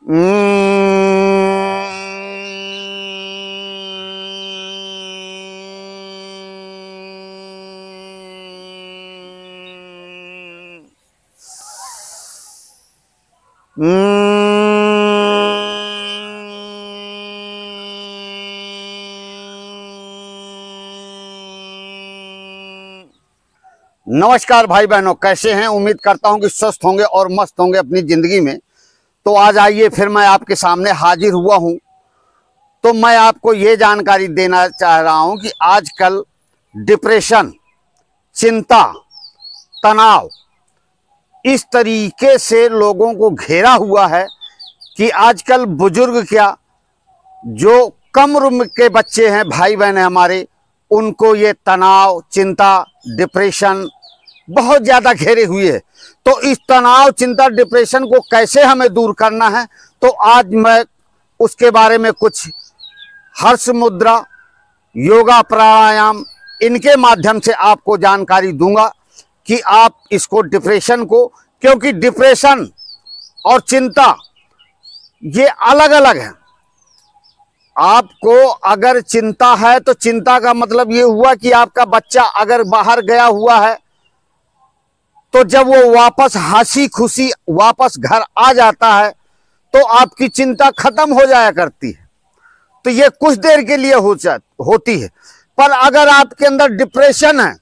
नमस्कार भाई बहनों, कैसे हैं? उम्मीद करता हूं कि स्वस्थ होंगे और मस्त होंगे अपनी जिंदगी में। तो आज आइए फिर मैं आपके सामने हाजिर हुआ हूं। तो मैं आपको ये जानकारी देना चाह रहा हूं कि आजकल डिप्रेशन, चिंता, तनाव इस तरीके से लोगों को घेरा हुआ है कि आजकल बुजुर्ग क्या, जो कम उम्र के बच्चे हैं, भाई बहन हैं हमारे, उनको ये तनाव, चिंता, डिप्रेशन बहुत ज़्यादा घेरे हुए है। तो इस तनाव, चिंता, डिप्रेशन को कैसे हमें दूर करना है, तो आज मैं उसके बारे में कुछ हर्ष मुद्रा, योगा, प्राणायाम, इनके माध्यम से आपको जानकारी दूंगा कि आप इसको, डिप्रेशन को, क्योंकि डिप्रेशन और चिंता ये अलग अलग है। आपको अगर चिंता है तो चिंता का मतलब ये हुआ कि आपका बच्चा अगर बाहर गया हुआ है तो जब वो वापस हंसी खुशी वापस घर आ जाता है तो आपकी चिंता खत्म हो जाया करती है। तो ये कुछ देर के लिए होती है। पर अगर आपके अंदर डिप्रेशन है,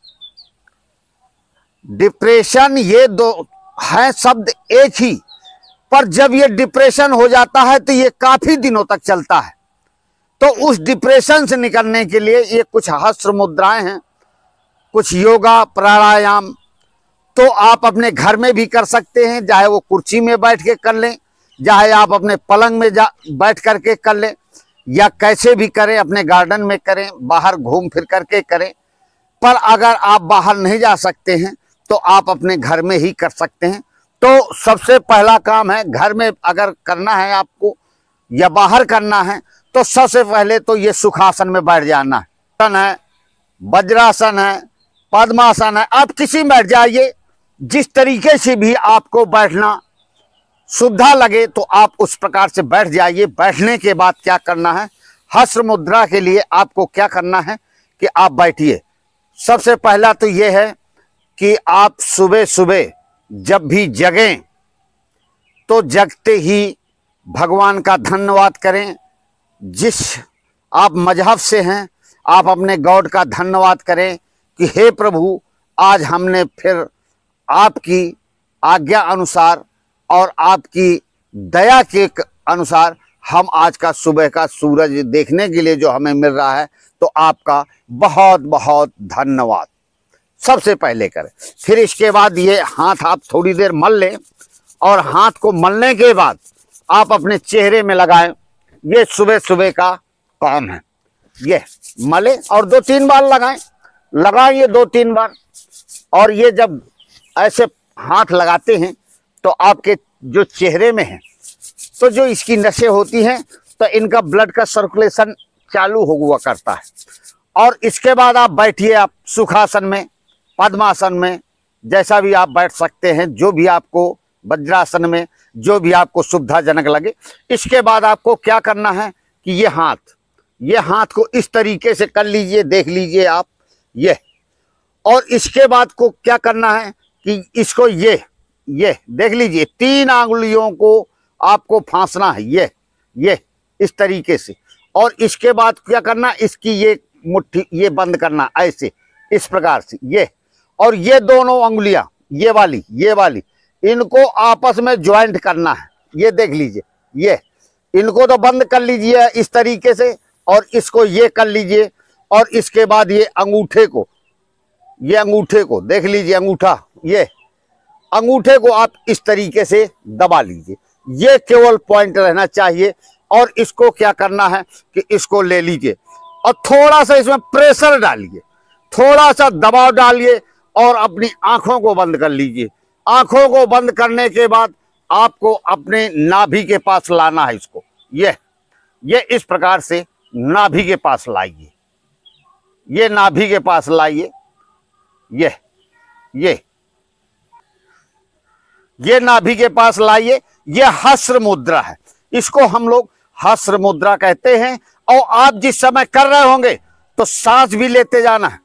डिप्रेशन, ये दो हैं शब्द एक ही, पर जब ये डिप्रेशन हो जाता है तो ये काफी दिनों तक चलता है। तो उस डिप्रेशन से निकलने के लिए ये कुछ हस्त मुद्राएं हैं, कुछ योगा, प्राणायाम। तो आप अपने घर में भी कर सकते हैं, चाहे वो कुर्सी में बैठ के कर लें, चाहे आप अपने पलंग में बैठ करके कर लें, या कैसे भी करें, अपने गार्डन में करें, बाहर घूम फिर करके करें। पर अगर आप बाहर नहीं जा सकते हैं तो आप अपने घर में ही कर सकते हैं। तो सबसे पहला काम है, घर में अगर करना है आपको या बाहर करना है, तो सबसे पहले तो ये सुखासन में बैठ जाना है। वज्रासन है, पद्मासन है, आप किसी में बैठ जाइए। जिस तरीके से भी आपको बैठना सुविधा लगे तो आप उस प्रकार से बैठ जाइए। बैठने के बाद क्या करना है, हस्त मुद्रा के लिए आपको क्या करना है कि आप बैठिए। सबसे पहला तो ये है कि आप सुबह सुबह जब भी जगें तो जगते ही भगवान का धन्यवाद करें। जिस आप मजहब से हैं, आप अपने गॉड का धन्यवाद करें कि हे प्रभु, आज हमने फिर आपकी आज्ञा अनुसार और आपकी दया के अनुसार हम आज का सुबह का सूरज देखने के लिए जो हमें मिल रहा है, तो आपका बहुत बहुत धन्यवाद सबसे पहले करें। फिर इसके बाद ये हाथ आप थोड़ी देर मल लें, और हाथ को मलने के बाद आप अपने चेहरे में लगाएं। ये सुबह सुबह का काम है। ये मले और 2-3 बार लगाएं 2-3 बार। और ये जब ऐसे हाथ लगाते हैं तो आपके जो चेहरे में है, तो जो इसकी नसें होती हैं, तो इनका ब्लड का सर्कुलेशन चालू हुआ करता है। और इसके बाद आप बैठिए, आप सुखासन में, पद्मासन में, जैसा भी आप बैठ सकते हैं, जो भी आपको, वज्रासन में, जो भी आपको सुविधाजनक लगे। इसके बाद आपको क्या करना है कि ये हाथ को इस तरीके से कर लीजिए, देख लीजिए आप ये। और इसके बाद को क्या करना है कि इसको ये देख लीजिए, 3 आंगुलियों को आपको फांसना है, ये इस तरीके से। और इसके बाद क्या करना, इसकी ये मुट्ठी ये बंद करना ऐसे, इस प्रकार से ये। और ये दोनों अंगुलियां, ये वाली इनको आपस में ज्वाइंट करना है। ये देख लीजिए, ये इनको तो बंद कर लीजिए इस तरीके से, और इसको ये कर लीजिए। और इसके बाद ये अंगूठे को देख लीजिए, ये अंगूठे को आप इस तरीके से दबा लीजिए। ये केवल पॉइंट रहना चाहिए। और इसको क्या करना है कि इसको ले लीजिए और थोड़ा सा इसमें प्रेशर डालिए, थोड़ा सा दबाव डालिए, और अपनी आंखों को बंद कर लीजिए। आंखों को बंद करने के बाद आपको अपने नाभि के पास लाना है इसको। ये इस प्रकार से नाभि के पास लाइए, ये नाभि के पास लाइए, ये नाभि के पास लाइए। ये हस्त मुद्रा है। इसको हम लोग हस्र मुद्रा कहते हैं। और आप जिस समय कर रहे होंगे तो सांस भी लेते जाना है।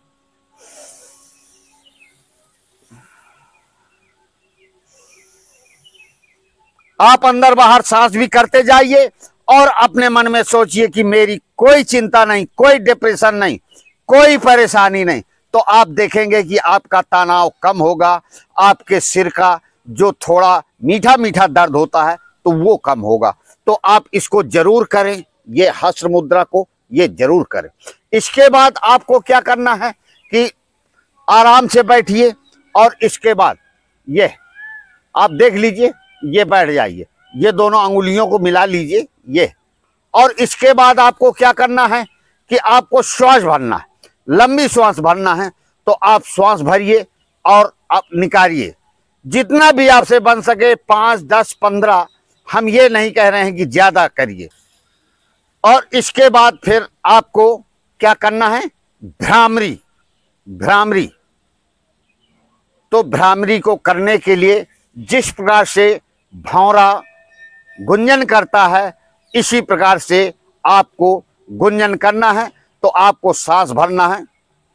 आप अंदर बाहर सांस भी करते जाइए और अपने मन में सोचिए कि मेरी कोई चिंता नहीं, कोई डिप्रेशन नहीं, कोई परेशानी नहीं। तो आप देखेंगे कि आपका तनाव कम होगा, आपके सिर का जो थोड़ा मीठा मीठा दर्द होता है तो वो कम होगा। तो आप इसको जरूर करें, ये हस्र मुद्रा को ये जरूर करें। इसके बाद आपको क्या करना है कि आराम से बैठिए और इसके बाद ये आप देख लीजिए, ये बैठ जाइए, ये दोनों अंगुलियों को मिला लीजिए ये। और इसके बाद आपको क्या करना है कि आपको श्वास भरना है, लंबी श्वास भरना है। तो आप श्वास भरिए और आप निकालिए जितना भी आपसे बन सके, 5, 10, 15। हम ये नहीं कह रहे हैं कि ज्यादा करिए। और इसके बाद फिर आपको क्या करना है, भ्रामरी। भ्रामरी तो भ्रामरी को करने के लिए जिस प्रकार से भौंरा गुंजन करता है इसी प्रकार से आपको गुंजन करना है। तो आपको सांस भरना है।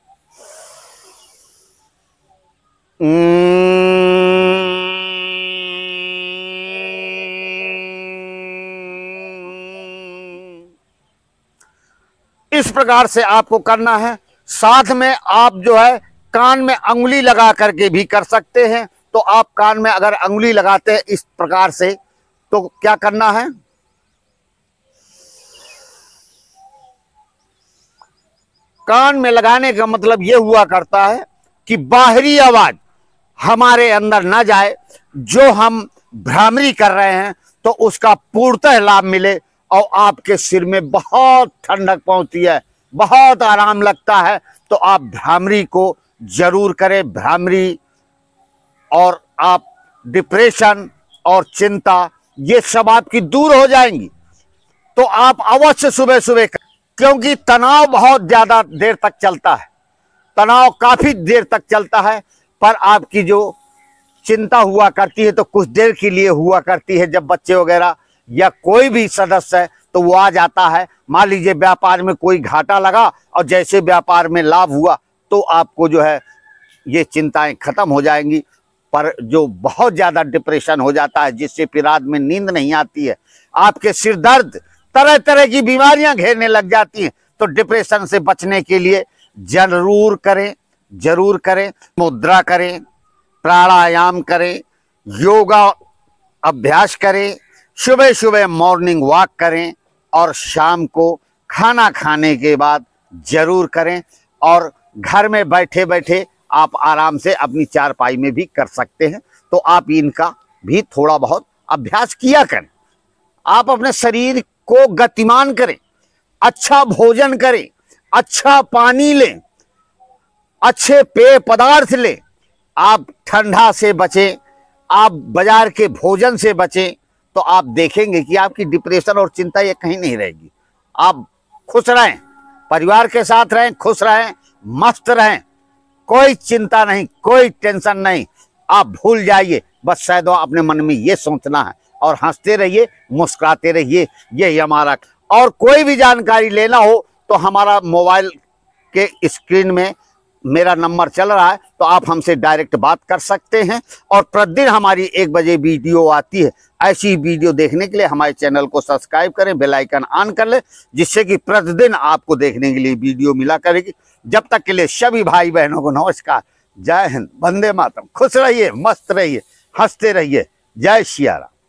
इस प्रकार से आपको करना है। साथ में आप जो है कान में अंगुली लगा करके भी कर सकते हैं। तो आप कान में अगर अंगुली लगाते हैं इस प्रकार से तो क्या करना है, कान में लगाने का मतलब यह हुआ करता है कि बाहरी आवाज हमारे अंदर ना जाए, जो हम भ्रामरी कर रहे हैं तो उसका पूर्णतः लाभ मिले और आपके सिर में बहुत ठंडक पहुंचती है, बहुत आराम लगता है। तो आप भ्रामरी को जरूर करें। भ्रामरी और आप डिप्रेशन और चिंता ये सब आपकी दूर हो जाएंगी। तो आप अवश्य सुबह सुबह, क्योंकि तनाव बहुत ज्यादा देर तक चलता है, तनाव काफी देर तक चलता है, पर आपकी जो चिंता हुआ करती है तो कुछ देर के लिए हुआ करती है। जब बच्चे वगैरह या कोई भी सदस्य है तो वो आ जाता है। मान लीजिए व्यापार में कोई घाटा लगा और जैसे व्यापार में लाभ हुआ तो आपको जो है ये चिंताएं खत्म हो जाएंगी। पर जो बहुत ज्यादा डिप्रेशन हो जाता है जिससे फिर रात में नींद नहीं आती है, आपके सिर दर्द, तरह तरह की बीमारियां घेरने लग जाती हैं। तो डिप्रेशन से बचने के लिए जरूर करें, जरूर करें, मुद्रा करें, प्राणायाम करें, योगा अभ्यास करें, सुबह सुबह मॉर्निंग वॉक करें और शाम को खाना खाने के बाद जरूर करें। और घर में बैठे बैठे आप आराम से अपनी चारपाई में भी कर सकते हैं। तो आप इनका भी थोड़ा बहुत अभ्यास किया करें। आप अपने शरीर को गतिमान करें, अच्छा भोजन करें, अच्छा पानी लें, अच्छे पेय पदार्थ लें। आप ठंडा से बचें, आप बाजार के भोजन से बचें। तो आप देखेंगे कि आपकी डिप्रेशन और चिंता ये कहीं नहीं रहेगी। आप खुश रहें, परिवार के साथ रहें, खुश रहें, मस्त रहें, कोई चिंता नहीं, कोई टेंशन नहीं। आप भूल जाइए, बस शायद अपने मन में ये सोचना है और हंसते रहिए, मुस्कुराते रहिए, यही हमारा। और कोई भी जानकारी लेना हो तो हमारा मोबाइल के स्क्रीन में मेरा नंबर चल रहा है, तो आप हमसे डायरेक्ट बात कर सकते हैं। और प्रतिदिन हमारी 1 बजे वीडियो आती है। ऐसी वीडियो देखने के लिए हमारे चैनल को सब्सक्राइब करें, बेल आइकन ऑन कर लें, जिससे कि प्रतिदिन आपको देखने के लिए वीडियो मिला करेगी। जब तक के लिए सभी भाई बहनों को नमस्कार, जय हिंद, वंदे मातरम। खुश रहिए, मस्त रहिए, हंसते रहिए। जय सिया राम।